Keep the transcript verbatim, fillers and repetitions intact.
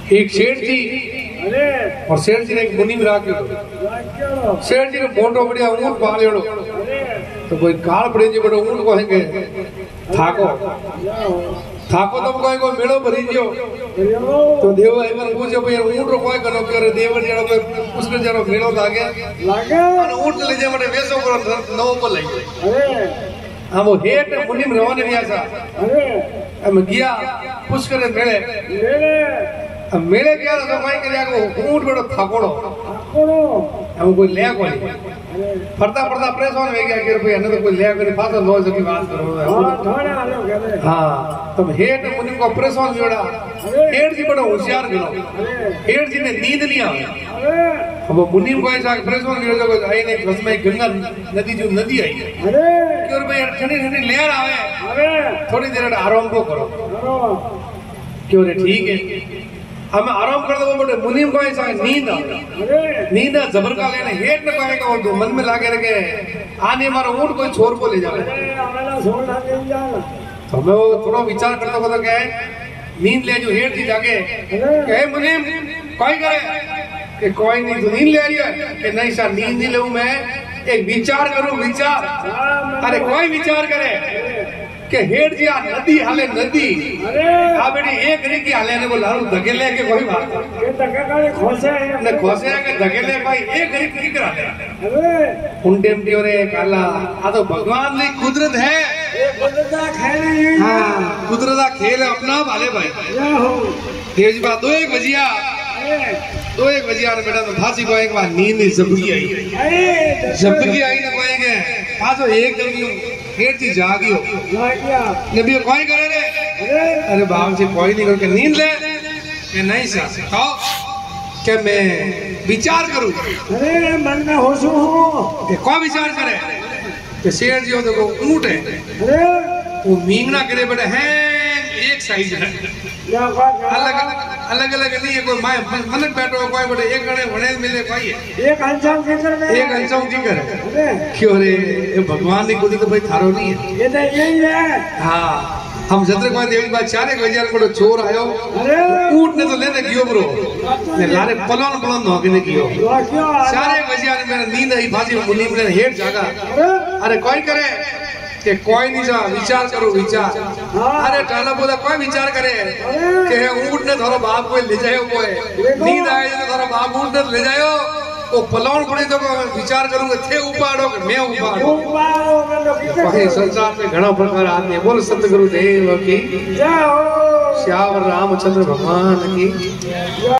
एक सेठ जी और सेठ जी ने एक मुनि में राख्यो। सेठ जी ने मोटो बढ़िया ऊंट पालेड़ो तो कोई काल पड़े जी बड़ो ऊंट कहेंगे थाको थाको तो कोई को मेड़ो भरी जो तो देव एक बार पूछो भाई ऊंट रो कोई कनो करे देव जड़ो कोई पुष्कर जड़ो मेड़ो लागे लागे और ऊंट ले जे मटे वेसो करो नव पर लई अरे हम वो हेट मुनि में रवाने दिया सा अरे हम गया पुष्कर मेले मेले अब मेले क्या तो कोई के जाके ऊंट बड़ो थाकोड़ो थाकोड़ो हम कोई ले कोई फरता फरता प्रेस होने में गया कि रुपया न तो कोई ले कोई फासा लो सकी बात करो हां थोड़ा आलो कहते हां तुम हेट मुनि को प्रेस होने जोड़ा हेट जी बड़ो होशियार गलो हेट जी ने नींद नहीं आवे अरे अब मुनि को ऐसा प्रेस होने जोड़ा को आई ने बस में गंगा नदी जो नदी आई अरे कि रुपया ठंडी ठंडी लहर आवे अरे थोड़ी देर आराम को करो क्यों रे ठीक है हम आराम कर दो बड़े मुनीम को ऐसा नींद नींद जबर का लेने हेट न कहेगा और तो मन में लागे रखे आने मारो ऊंट कोई छोर को ले जावे तो मैं वो थोड़ा विचार करता था क्या नींद ले जो हेट थी जाके कहे मुनीम कोई करे कि कोई नहीं तो नींद ले रही है कि नहीं सर नींद नहीं लूं मैं एक विचार करूं विचार अरे कोई विचार करे के हेड जी आ नदी हाले नदी अरे आ बेटी एक रिकी हाले ने बोला धकेले के कोई बात ये धकेले खोसे ने खोसे के धकेले भाई एक रिकी की करा दे अरे उन टेम टी रे काला आ तो भगवान की कुदरत है ये कुदरत का खेल है हां कुदरत का खेल है अपना भाले भाई हो तेज बात दो एक बजिया दो एक बजिया ने बेटा तो फांसी को एक बार नींद जबकी आई जबकी आई ना कोएंगे पाछो एकदम हेट जी जागियो जागिया नबी कोई करे रे अरे अरे बाप जी कोई नहीं करके नींद ले कि नहीं सर कहो कि मैं विचार करूं अरे मन में होशू हो कि कोई विचार करे कि शेर जी हो तो ऊंट है अरे वो मींगना करे बेटा है एक साइज है अलग अलग अलग नहीं है कोई माय मनक बैठो कोई बड़े एक गणे वणे मिले कोई है एक अंशाम की करे एक अंशाम की करे क्यों रे ये भगवान ने कोई तो भाई थारो नहीं है ये तो यही है हां हम जत्र कोई देवी बात चारे बजे बड़ो चोर आयो अरे ऊंट ने तो लेने कियो ब्रो ने लारे पलोन पलोन धोके ने कियो चारे बजे मेरा नींद आई भाजी मुनि ने हेड जागा अरे कोई करे के कोई नहीं जा विचार करो विचार अरे टाला बोला कोई विचार करे के ऊंट ने थारो बाप को ले जायो कोई नींद आए तो थारो बाप ऊंट ने ले जायो वो पलौन पड़ी तो विचार करूंगा थे उपाड़ो कि मैं उपाड़ो उपाड़ो संसार में घणा प्रकार आदमी बोल सतगुरु देव की जय हो श्याम रामचंद्र भगवान की